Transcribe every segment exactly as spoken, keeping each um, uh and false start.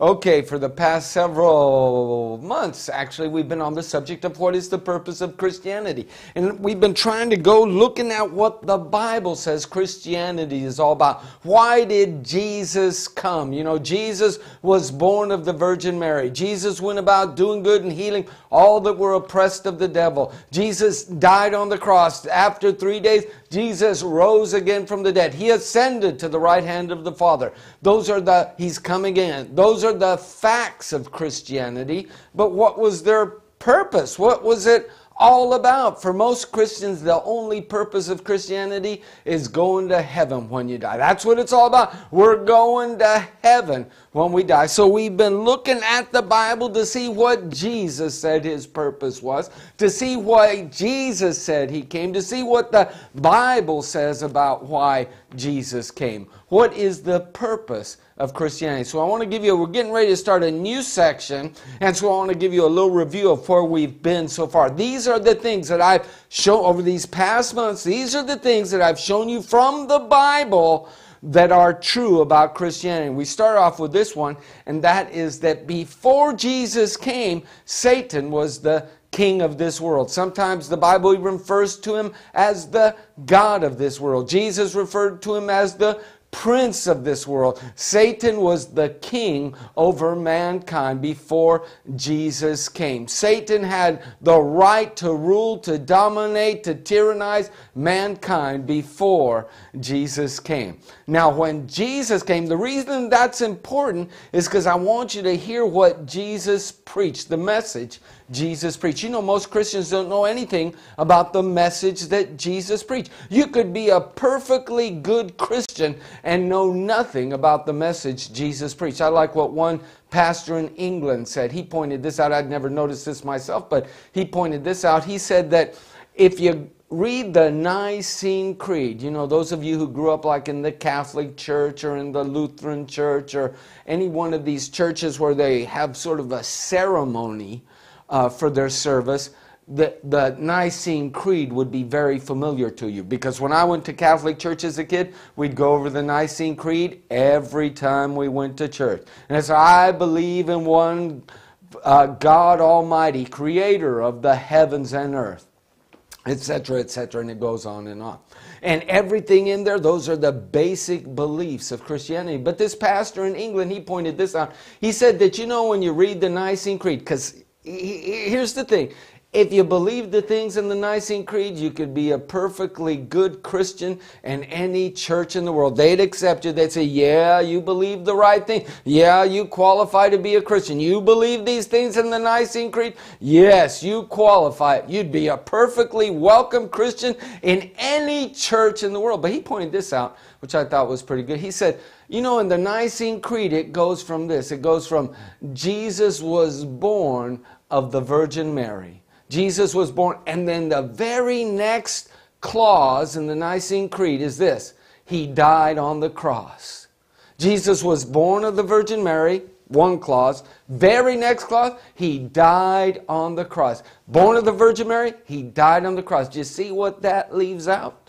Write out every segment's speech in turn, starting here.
Okay, for the past several months, actually, we've been on the subject of what is the purpose of Christianity. And we've been trying to go looking at what the Bible says Christianity is all about. Why did Jesus come? You know, Jesus was born of the Virgin Mary. Jesus went about doing good and healing all that were oppressed of the devil. Jesus died on the cross. After three days, Jesus rose again from the dead. He ascended to the right hand of the Father. Those are the, He's come again. Those are the facts of Christianity. But what was their purpose? What was it all about? For most Christians, the only purpose of Christianity is going to heaven when you die. That's what it's all about. We're going to heaven when we die. So we've been looking at the Bible to see what Jesus said His purpose was, to see why Jesus said He came, to see what the Bible says about why Jesus came. What is the purpose of Christianity? So I want to give you, we're getting ready to start a new section, and so I want to give you a little review of where we've been so far. These are the things that I've shown over these past months. These are the things that I've shown you from the Bible that are true about Christianity. We start off with this one, and that is that before Jesus came, Satan was the king of this world. Sometimes the Bible even refers to him as the god of this world. Jesus referred to him as the prince of this world. Satan was the king over mankind before Jesus came. Satan had the right to rule, to dominate, to tyrannize mankind before Jesus came. Now, when Jesus came, the reason that's important is because I want you to hear what Jesus preached, the message Jesus preached. You know, most Christians don't know anything about the message that Jesus preached. You could be a perfectly good Christian and know nothing about the message Jesus preached. I like what one pastor in England said. He pointed this out. I'd never noticed this myself, but he pointed this out. He said that if you read the Nicene Creed, you know, those of you who grew up like in the Catholic Church or in the Lutheran Church or any one of these churches where they have sort of a ceremony Uh, for their service, the, the Nicene Creed would be very familiar to you. Because when I went to Catholic church as a kid, we'd go over the Nicene Creed every time we went to church. And it's, I believe in one uh, God Almighty, creator of the heavens and earth, et cetera, et cetera, and it goes on and on. And everything in there, those are the basic beliefs of Christianity. But this pastor in England, he pointed this out. He said that, you know, when you read the Nicene Creed, because here's the thing. If you believe the things in the Nicene Creed, you could be a perfectly good Christian in any church in the world. They'd accept you. They'd say, yeah, you believe the right thing. Yeah, you qualify to be a Christian. You believe these things in the Nicene Creed? Yes, you qualify. You'd be a perfectly welcome Christian in any church in the world. But he pointed this out, which I thought was pretty good. He said, you know, in the Nicene Creed, it goes from this. It goes from Jesus was born of the Virgin Mary. Jesus was born, and then the very next clause in the Nicene Creed is this: He died on the cross. Jesus was born of the Virgin Mary, one clause. Very next clause, He died on the cross. Born of the Virgin Mary, He died on the cross. Do you see what that leaves out?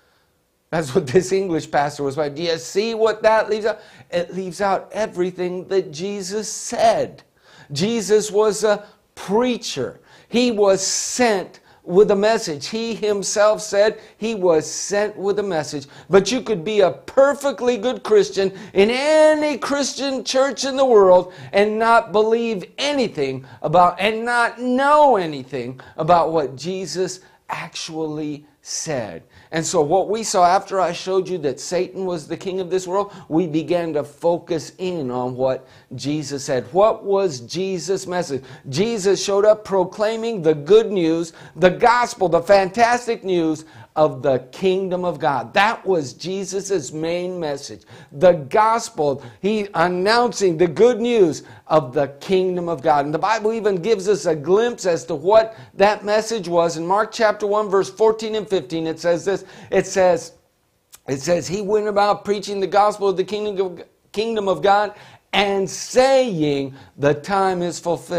That's what this English pastor was like. Do you see what that leaves out? It leaves out everything that Jesus said. Jesus was a preacher. He was sent with a message. He himself said he was sent with a message. But you could be a perfectly good Christian in any Christian church in the world and not believe anything about, and not know anything about what Jesus actually said. And so what we saw after I showed you that Satan was the king of this world, we began to focus in on what Jesus said. What was Jesus' message? Jesus showed up proclaiming the good news, the gospel, the fantastic news of the kingdom of God. That was Jesus' main message. The gospel, He announcing the good news of the kingdom of God. And the Bible even gives us a glimpse as to what that message was. In Mark chapter one, verse fourteen and fifteen, it says this. It says, it says, He went about preaching the gospel of the kingdom of, kingdom of God and saying, the time is fulfilled.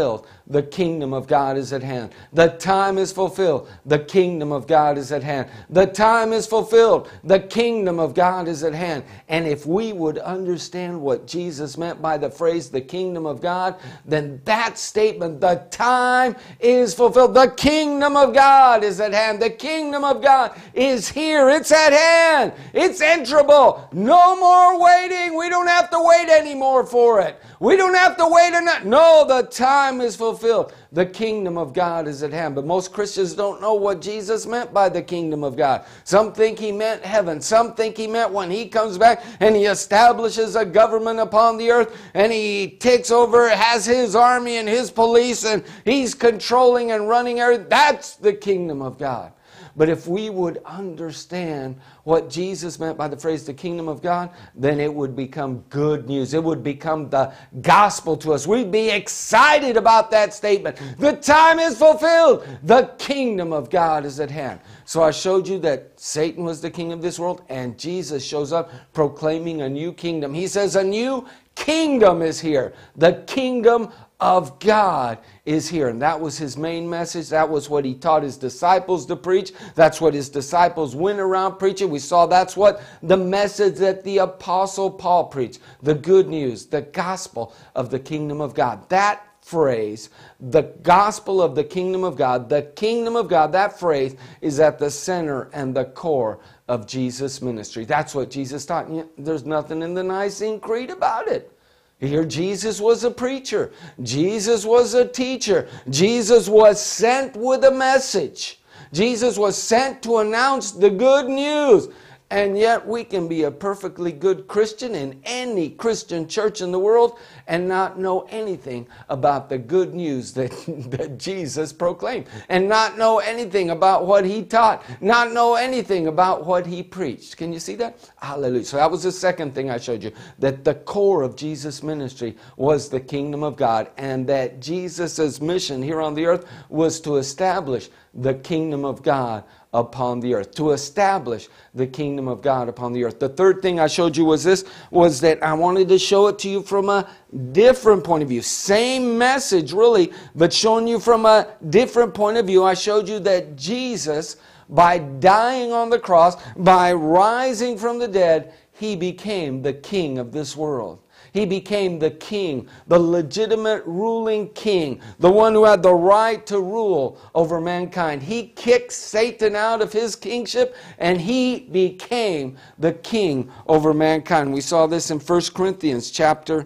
The kingdom of God is at hand. The time is fulfilled. The kingdom of God is at hand. The time is fulfilled. The kingdom of God is at hand. And if we would understand what Jesus meant by the phrase, the kingdom of God, then that statement, the time is fulfilled. The kingdom of God is at hand. The kingdom of God is here. It's at hand. It's enterable. No more waiting. We don't have to wait anymore for it. We don't have to wait. Enough. No, the time is fulfilled. The kingdom of God is at hand. But most Christians don't know what Jesus meant by the kingdom of God. Some think he meant heaven. Some think he meant when he comes back and he establishes a government upon the earth and he takes over, has his army and his police and he's controlling and running everything. That's the kingdom of God. But if we would understand what Jesus meant by the phrase the kingdom of God, then it would become good news. It would become the gospel to us. We'd be excited about that statement. The time is fulfilled. The kingdom of God is at hand. So I showed you that Satan was the king of this world, and Jesus shows up proclaiming a new kingdom. He says a new kingdom is here. The kingdom of God is here. And that was his main message. That was what he taught his disciples to preach. That's what his disciples went around preaching. We saw that's what the message that the Apostle Paul preached. The good news, the gospel of the kingdom of God. That phrase, the gospel of the kingdom of God, the kingdom of God, that phrase is at the center and the core of Jesus' ministry. That's what Jesus taught. There's nothing in the Nicene Creed about it. Here Jesus was a preacher. Jesus was a teacher. Jesus was sent with a message. Jesus was sent to announce the good news. And yet we can be a perfectly good Christian in any Christian church in the world and not know anything about the good news that, that Jesus proclaimed. And not know anything about what he taught. Not know anything about what he preached. Can you see that? Hallelujah. So that was the second thing I showed you. That the core of Jesus' ministry was the kingdom of God. And that Jesus' mission here on the earth was to establish the kingdom of God upon the earth, to establish the kingdom of God upon the earth. The third thing I showed you was this, was that I wanted to show it to you from a different point of view. Same message really, but showing you from a different point of view. I showed you that Jesus, by dying on the cross, by rising from the dead, he became the king of this world. He became the king, the legitimate ruling king, the one who had the right to rule over mankind. He kicked Satan out of his kingship and he became the king over mankind. We saw this in First Corinthians chapter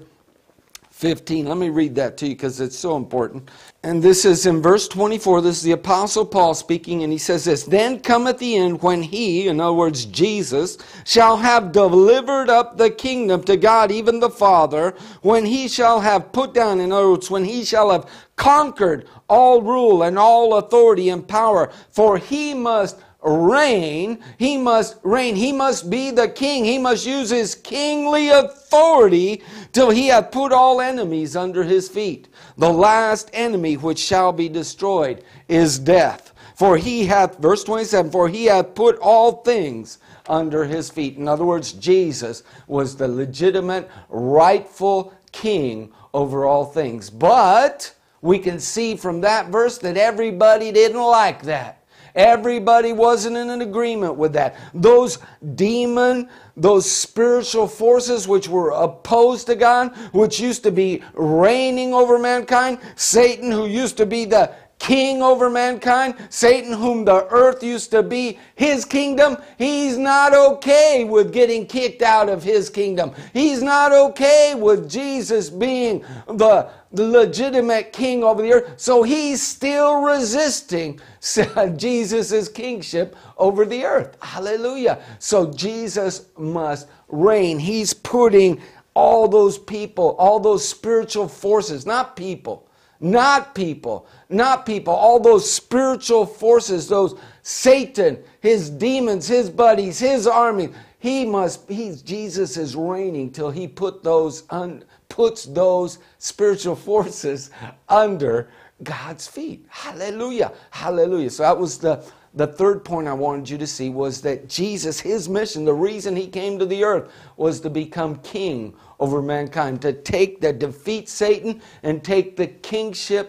fifteen. Let me read that to you because it's so important. And this is in verse twenty-four. This is the Apostle Paul speaking, and he says this, "Then cometh the end when he," in other words Jesus, "shall have delivered up the kingdom to God, even the Father, when he shall have put down," in other words, when he shall have conquered all rule and all authority and power, "for he must reign," he must reign, he must be the king, he must use his kingly authority till he hath put all enemies under his feet. The last enemy which shall be destroyed is death. For he hath," verse twenty-seven, "for he hath put all things under his feet." In other words, Jesus was the legitimate, rightful king over all things. But we can see from that verse that everybody didn't like that. Everybody wasn't in an agreement with that. Those demon, those spiritual forces which were opposed to God, which used to be reigning over mankind, Satan, who used to be the king over mankind, Satan, whom the earth used to be his kingdom, he's not okay with getting kicked out of his kingdom. He's not okay with Jesus being the, the legitimate king over the earth. So he's still resisting Jesus' kingship over the earth. Hallelujah. So Jesus must reign. He's putting all those people, all those spiritual forces, not people, Not people, not people, all those spiritual forces, those Satan, his demons, his buddies, his army. He must, he's, Jesus is reigning till he put those un, puts those spiritual forces under God's feet. Hallelujah, hallelujah. So that was the, the third point I wanted you to see, was that Jesus, his mission, the reason he came to the earth was to become king over mankind, to take, to defeat Satan and take the kingship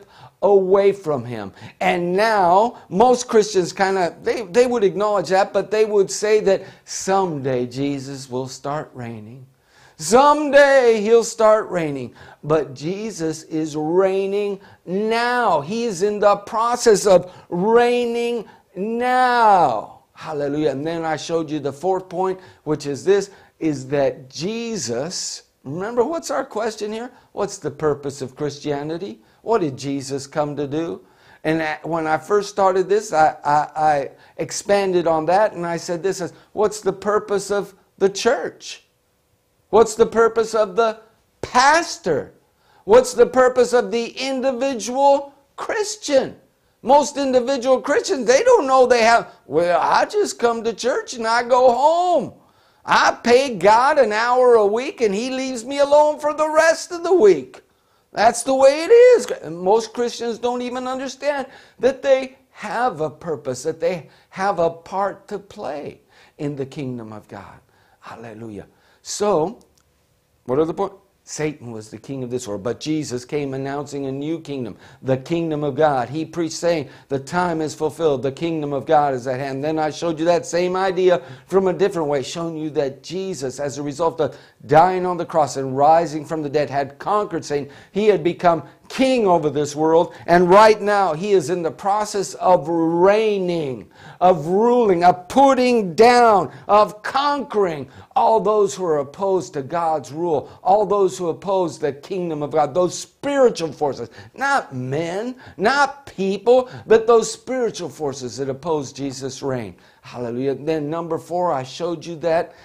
away from him. And now, most Christians kind of, they, they would acknowledge that, but they would say that someday Jesus will start reigning. Someday he'll start reigning. But Jesus is reigning now. He is in the process of reigning now. Hallelujah. And then I showed you the fourth point, which is this, is that Jesus, remember what's our question here? What's the purpose of Christianity? What did Jesus come to do? And when I first started this, I, I, I expanded on that and I said this is, what's the purpose of the church? What's the purpose of the pastor? What's the purpose of the individual Christian? Most individual Christians, they don't know they have, well, I just come to church and I go home. I pay God an hour a week and he leaves me alone for the rest of the week. That's the way it is. Most Christians don't even understand that they have a purpose, that they have a part to play in the kingdom of God. Hallelujah. So, what are the points? Satan was the king of this world, but Jesus came announcing a new kingdom, the kingdom of God. He preached saying, the time is fulfilled, the kingdom of God is at hand. Then I showed you that same idea from a different way, showing you that Jesus, as a result of dying on the cross and rising from the dead, had conquered Satan. He had become king over this world, and right now he is in the process of reigning, of ruling, of putting down, of conquering all those who are opposed to God's rule, all those who oppose the kingdom of God, those spiritual forces, not men, not people, but those spiritual forces that oppose Jesus' reign. Hallelujah. Then number four, I showed you that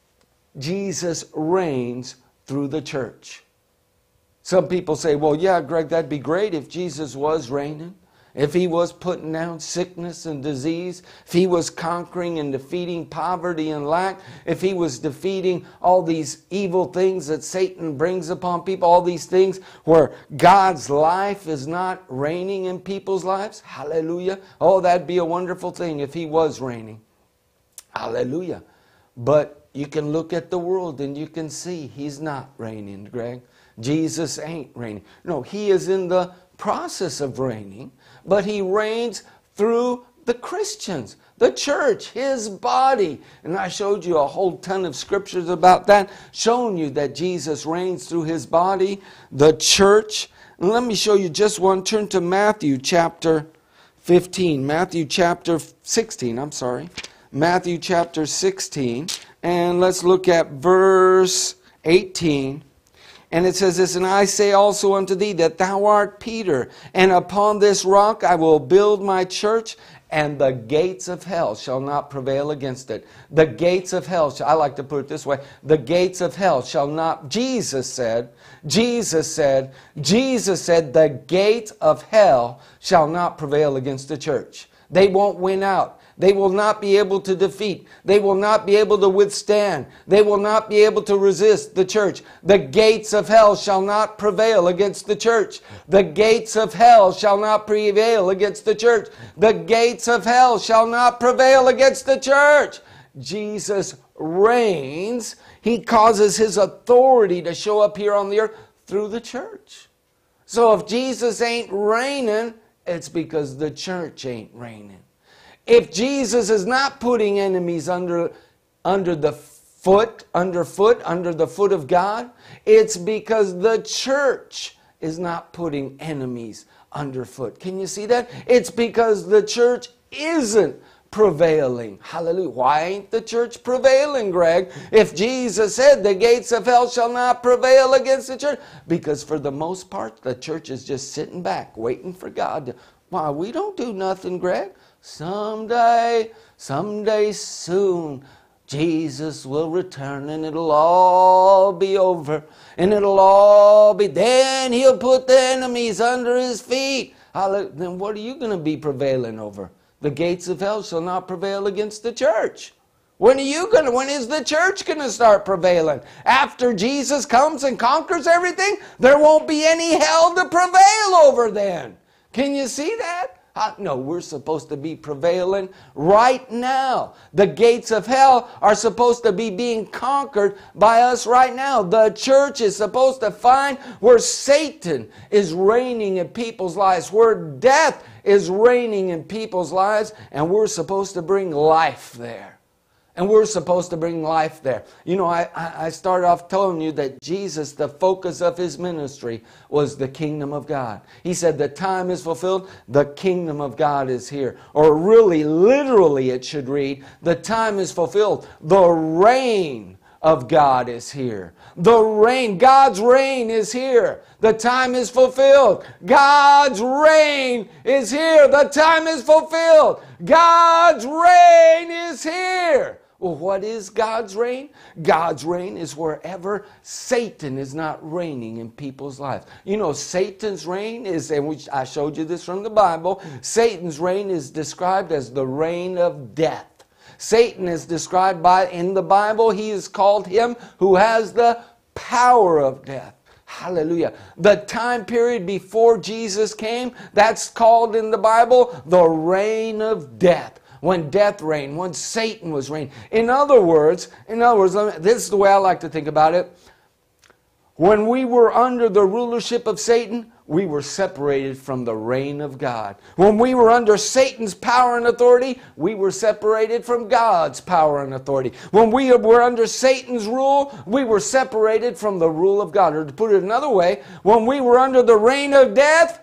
Jesus reigns through the church. Some people say, well, yeah, Greg, that'd be great if Jesus was reigning, if he was putting down sickness and disease, if he was conquering and defeating poverty and lack, if he was defeating all these evil things that Satan brings upon people, all these things where God's life is not reigning in people's lives. Hallelujah. Oh, that'd be a wonderful thing if he was reigning. Hallelujah. But you can look at the world and you can see he's not reigning, Greg. Jesus ain't reigning. No, he is in the process of reigning, but he reigns through the Christians, the church, his body. And I showed you a whole ton of scriptures about that, showing you that Jesus reigns through his body, the church. And let me show you just one. Turn to Matthew chapter fifteen. Matthew chapter sixteen, I'm sorry. Matthew chapter sixteen. And let's look at verse eighteen. And it says this, and I say also unto thee that thou art Peter, and upon this rock I will build my church, and the gates of hell shall not prevail against it. The gates of hell, I like to put it this way, the gates of hell shall not, Jesus said, Jesus said, Jesus said, the gates of hell shall not prevail against the church. They won't win out. They will not be able to defeat. They will not be able to withstand. They will not be able to resist the church. The gates of hell shall not prevail against the church. The gates of hell shall not prevail against the church. The gates of hell shall not prevail against the church. Jesus reigns. He causes his authority to show up here on the earth through the church. So if Jesus ain't reigning, it's because the church ain't reigning. If Jesus is not putting enemies under, under the foot, underfoot, under the foot of God, it's because the church is not putting enemies underfoot. Can you see that? It's because the church isn't prevailing. Hallelujah. Why ain't the church prevailing, Greg? If Jesus said the gates of hell shall not prevail against the church. Because for the most part, the church is just sitting back, waiting for God to, why, we don't do nothing, Greg. Someday, someday soon, Jesus will return and it'll all be over. And it'll all be, then he'll put the enemies under his feet. Then what are you going to be prevailing over? The gates of hell shall not prevail against the church. When are you going to, when is the church going to start prevailing? After Jesus comes and conquers everything, there won't be any hell to prevail over then. Can you see that? How, no, we're supposed to be prevailing right now. The gates of hell are supposed to be being conquered by us right now. The church is supposed to find where Satan is reigning in people's lives, where death is reigning in people's lives, and we're supposed to bring life there. And we're supposed to bring life there. You know, I, I started off telling you that Jesus, the focus of his ministry was the kingdom of God. He said the time is fulfilled, the kingdom of God is here. Or really, literally it should read, the time is fulfilled, the reign of God is here. The reign, God's reign is here. The time is fulfilled. God's reign is here. The time is fulfilled. God's reign is here. Well, what is God's reign? God's reign is wherever Satan is not reigning in people's lives. You know, Satan's reign is, and we, I showed you this from the Bible, Satan's reign is described as the reign of death. Satan is described by, in the Bible, he is called him who has the power of death. Hallelujah. The time period before Jesus came, that's called in the Bible the reign of death. When death reigned, when Satan was reigning. In other words, in other words, this is the way I like to think about it. When we were under the rulership of Satan, we were separated from the reign of God. When we were under Satan's power and authority, we were separated from God's power and authority. When we were under Satan's rule, we were separated from the rule of God. Or to put it another way, when we were under the reign of death,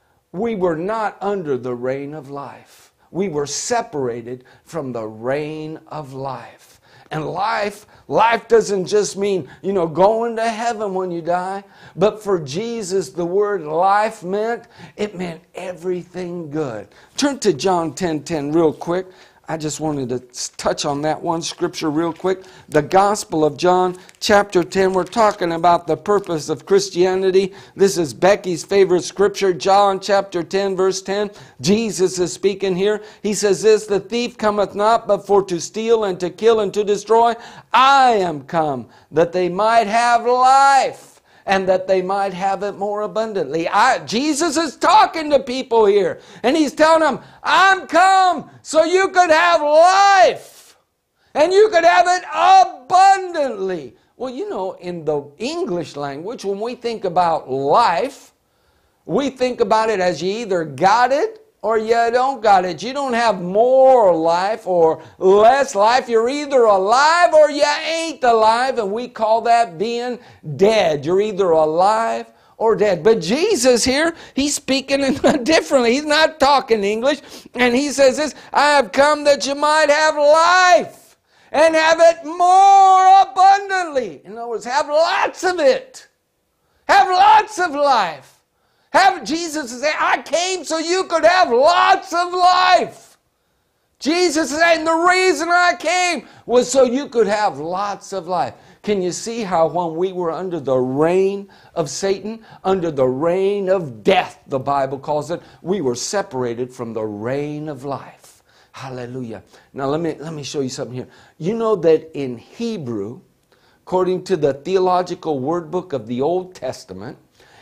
we were not under the reign of life. We were separated from the reign of life. And life, life doesn't just mean, you know, going to heaven when you die. But for Jesus, the word life meant, it meant everything good. Turn to John ten ten real quick. I just wanted to touch on that one scripture real quick. The Gospel of John, chapter ten. We're talking about the purpose of Christianity. This is Becky's favorite scripture, John chapter ten, verse ten. Jesus is speaking here. He says this, the thief cometh not but for to steal and to kill and to destroy. I am come that they might have life, and that they might have it more abundantly. I, Jesus is talking to people here. And he's telling them, I'm come so you could have life. And you could have it abundantly. Well, you know, in the English language, when we think about life, we think about it as you either got it or you don't got it. You don't have more life or less life. You're either alive or you ain't alive, and we call that being dead. You're either alive or dead. But Jesus here, he's speaking differently. He's not talking English, and he says this, I have come that you might have life and have it more abundantly. In other words, have lots of it. Have lots of life. Have, Jesus is saying, I came so you could have lots of life. Jesus is saying, the reason I came was so you could have lots of life. Can you see how when we were under the reign of Satan, under the reign of death, the Bible calls it, we were separated from the reign of life. Hallelujah. Now let me, let me show you something here. You know that in Hebrew, according to the Theological Word Book of the Old Testament,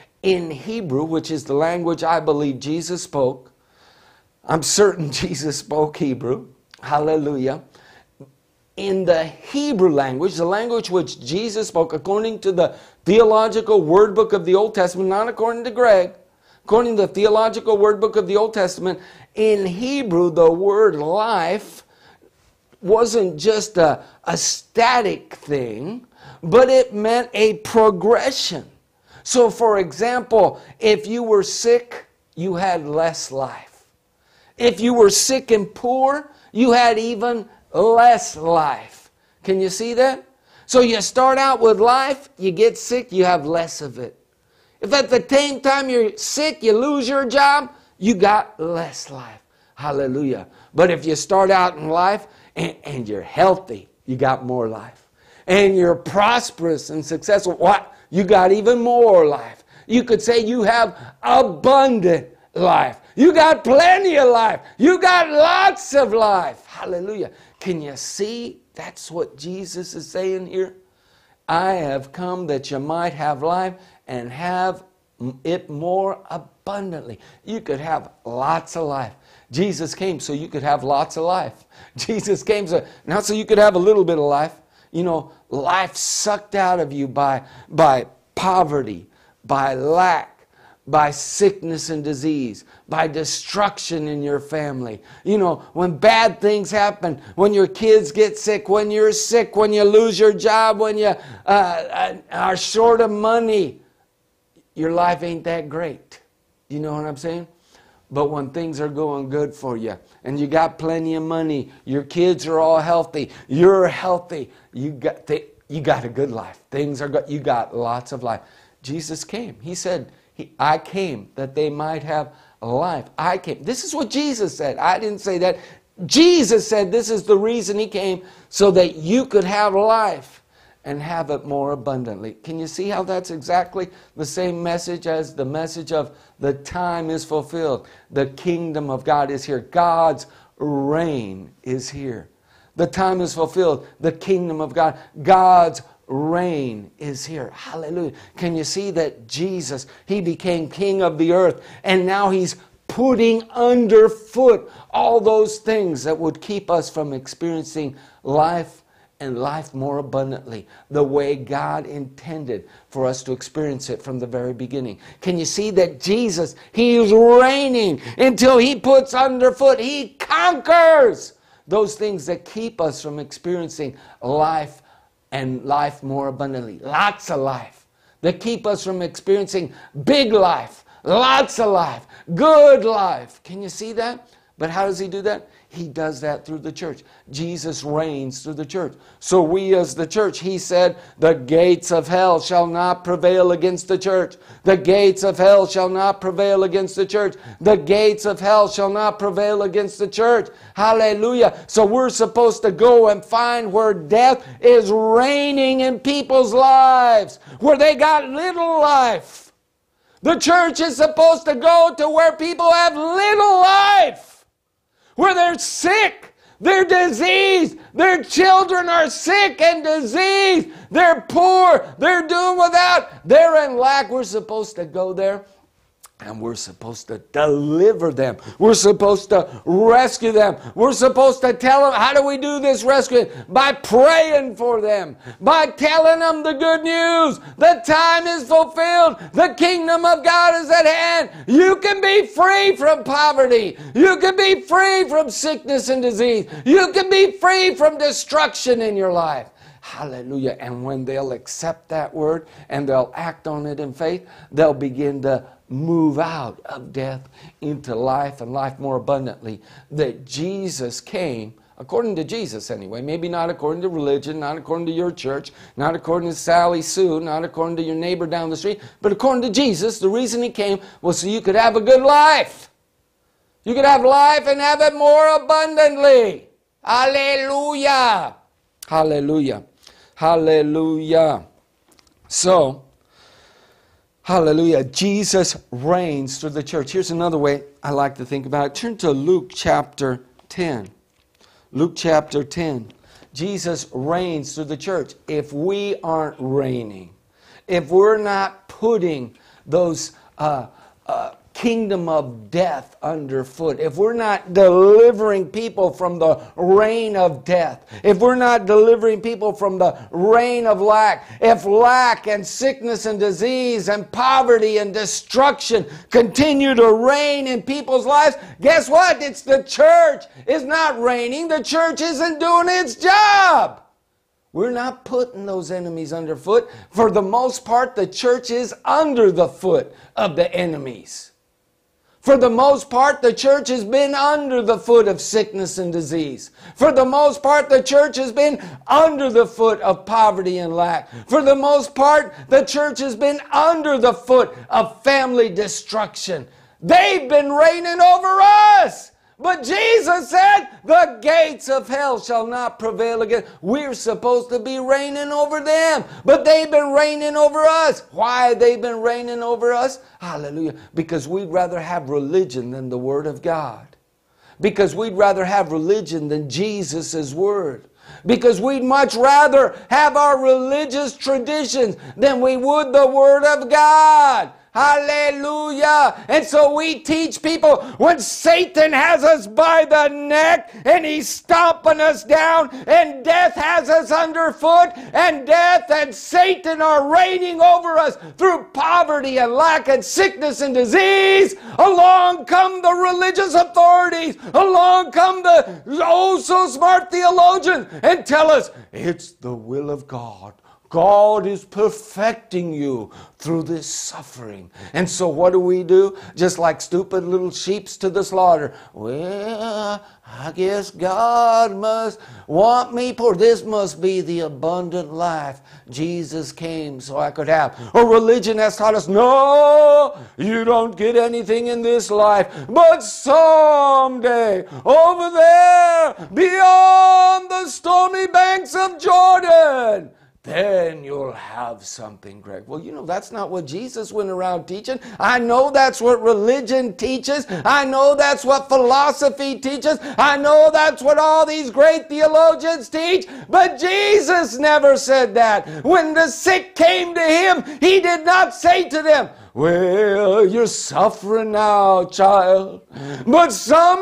in Hebrew, which is the language I believe Jesus spoke, I'm certain Jesus spoke Hebrew, hallelujah. In the Hebrew language, the language which Jesus spoke, according to the Theological Word Book of the Old Testament, not according to Greg, according to the Theological Word Book of the Old Testament, in Hebrew, the word life wasn't just a, a static thing, but it meant a progression. So, for example, if you were sick, you had less life. If you were sick and poor, you had even less life. Can you see that? So you start out with life, you get sick, you have less of it. If at the same time you're sick, you lose your job, you got less life. Hallelujah. But if you start out in life and, and you're healthy, you got more life. And you're prosperous and successful, what? You got even more life. You could say you have abundant life. You got plenty of life. You got lots of life. Hallelujah. Can you see that's what Jesus is saying here? I have come that you might have life and have it more abundantly. You could have lots of life. Jesus came so you could have lots of life. Jesus came so, not so you could have a little bit of life. You know, life sucked out of you by, by poverty, by lack, by sickness and disease, by destruction in your family. You know, when bad things happen, when your kids get sick, when you're sick, when you lose your job, when you uh, are short of money, your life ain't that great. You know what I'm saying? But when things are going good for you and you got plenty of money, your kids are all healthy, you're healthy, you got th- you got a good life. Things are good. You got lots of life. Jesus came. He said, he, I came that they might have life. I came. This is what Jesus said. I didn't say that. Jesus said this is the reason he came, so that you could have life and have it more abundantly. Can you see how that's exactly the same message as the message of the time is fulfilled? The kingdom of God is here. God's reign is here. The time is fulfilled. The kingdom of God. God's reign is here. Hallelujah. Can you see that Jesus, he became king of the earth, and now he's putting underfoot all those things that would keep us from experiencing life and life more abundantly, the way God intended for us to experience it from the very beginning. Can you see that Jesus, he is reigning until he puts underfoot, he conquers those things that keep us from experiencing life and life more abundantly. Lots of life. That keep us from experiencing big life, lots of life, good life. Can you see that? But how does he do that? He does that through the church. Jesus reigns through the church. So we as the church, he said, the gates of hell shall not prevail against the church. The gates of hell shall not prevail against the church. The gates of hell shall not prevail against the church. Hallelujah. So we're supposed to go and find where death is reigning in people's lives, where they got little life. The church is supposed to go to where people have little life, where they're sick, they're diseased, their children are sick and diseased, they're poor, they're doing without, they're in lack. We're supposed to go there and we're supposed to deliver them. We're supposed to rescue them. We're supposed to tell them, how do we do this rescue? By praying for them, by telling them the good news. The time is fulfilled. The kingdom of God is at hand. You can be free from poverty. You can be free from sickness and disease. You can be free from destruction in your life. Hallelujah. And when they'll accept that word and they'll act on it in faith, they'll begin to move out of death into life and life more abundantly. That Jesus came, according to Jesus anyway, maybe not according to religion, not according to your church, not according to Sally Sue, not according to your neighbor down the street, but according to Jesus, the reason he came was so you could have a good life. You could have life and have it more abundantly. Hallelujah. Hallelujah. Hallelujah. So, hallelujah. Jesus reigns through the church. Here's another way I like to think about it. Turn to Luke chapter ten. Luke chapter ten. Jesus reigns through the church. If we aren't reigning, if we're not putting those uh, uh, kingdom of death underfoot, if we're not delivering people from the reign of death, if we're not delivering people from the reign of lack, if lack and sickness and disease and poverty and destruction continue to reign in people's lives, guess what? It's the church is not reigning. The church isn't doing its job. We're not putting those enemies underfoot. For the most part, the church is under the foot of the enemies. For the most part, the church has been under the foot of sickness and disease. For the most part, the church has been under the foot of poverty and lack. For the most part, the church has been under the foot of family destruction. They've been reigning over us. But Jesus said, the gates of hell shall not prevail against. We're supposed to be reigning over them. But they've been reigning over us. Why have they been reigning over us? Hallelujah. Because we'd rather have religion than the Word of God. Because we'd rather have religion than Jesus' Word. Because we'd much rather have our religious traditions than we would the Word of God. Hallelujah. And so we teach people when Satan has us by the neck and he's stomping us down and death has us underfoot and death and Satan are reigning over us through poverty and lack and sickness and disease, along come the religious authorities, along come the oh so smart theologians and tell us it's the will of God. God is perfecting you through this suffering. And so what do we do? Just like stupid little sheeps to the slaughter. Well, I guess God must want me poor. This must be the abundant life Jesus came so I could have. Or religion has taught us, no, you don't get anything in this life. But someday, over there, beyond the stormy banks of Jordan, then you'll have something, Greg. Well, you know, that's not what Jesus went around teaching. I know that's what religion teaches. I know that's what philosophy teaches. I know that's what all these great theologians teach. But Jesus never said that. When the sick came to him, he did not say to them, well, you're suffering now, child, but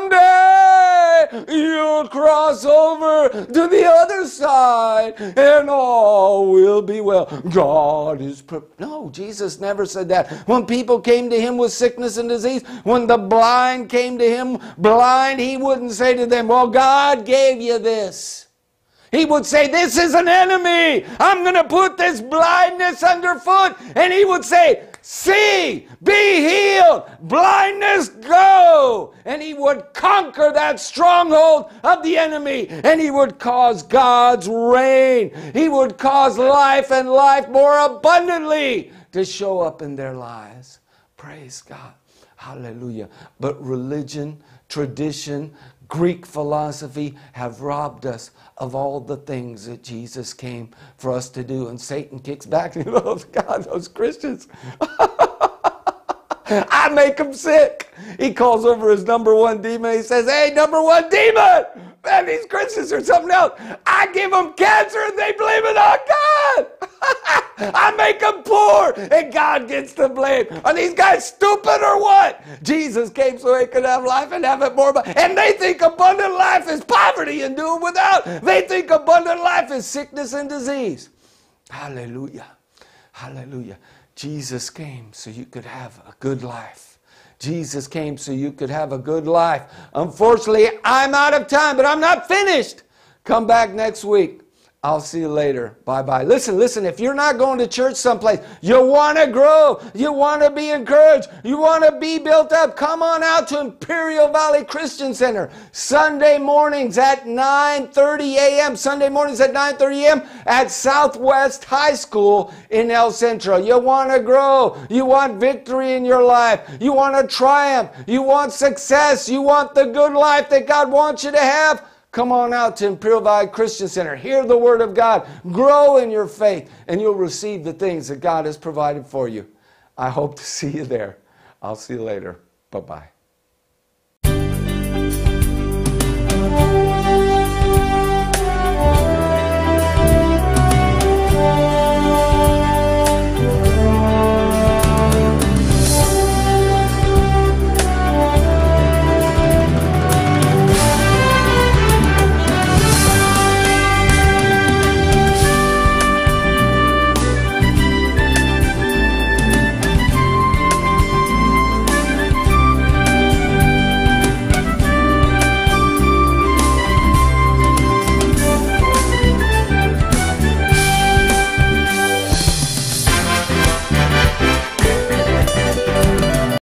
someday you'll cross over to the other side and all will be well. God is... Pre- no, Jesus never said that. When people came to him with sickness and disease, when the blind came to him blind, he wouldn't say to them, well, God gave you this. He would say, this is an enemy. I'm going to put this blindness underfoot. And he would say, see, be healed, blindness go. And he would conquer that stronghold of the enemy. And he would cause God's reign. He would cause life and life more abundantly to show up in their lives. Praise God. Hallelujah. But religion, tradition, Greek philosophy have robbed us of all the things that Jesus came for us to do. And Satan kicks back and goes, God, those Christians, I make them sick. He calls over his number one demon. He says, hey, number one demon, man, these Christians are something else. I give them cancer and they blame it on God. I make them poor and God gets the blame. Are these guys stupid or what? Jesus came so he could have life and have it more. And they think abundant life is poverty and do it without. They think abundant life is sickness and disease. Hallelujah. Hallelujah. Jesus came so you could have a good life. Jesus came so you could have a good life. Unfortunately, I'm out of time, but I'm not finished. Come back next week. I'll see you later. Bye-bye. Listen, listen, if you're not going to church someplace, you want to grow, you want to be encouraged, you want to be built up, come on out to Imperial Valley Christian Center. Sunday mornings at nine thirty a.m. Sunday mornings at nine thirty a.m. at Southwest High School in El Centro. You want to grow, you want victory in your life, you want to triumph, you want success, you want the good life that God wants you to have. Come on out to Imperial Valley Christian Center. Hear the Word of God. Grow in your faith, and you'll receive the things that God has provided for you. I hope to see you there. I'll see you later. Bye-bye.